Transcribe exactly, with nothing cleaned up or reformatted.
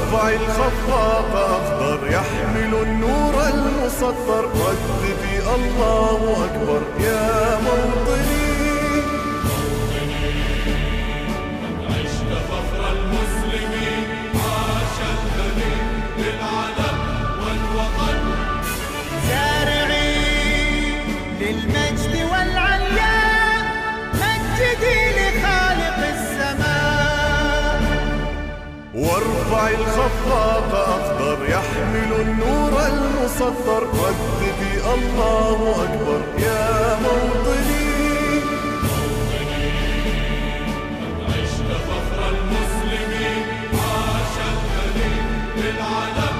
وارفع الخفاق أخضر يحمل النور المسطر، رددي الله أكبر يا موطني. قد عشت فخر المسلمين، عاش الدليل للعلم والوطن. زارعي للمجد والعليا، مجدي لخالق السماء. وارفع الخفاق أخضر يحمل النور المسطر، رددي الله أكبر يا موطني. قد عشت فخر المسلمين، عاش الدليل للعلم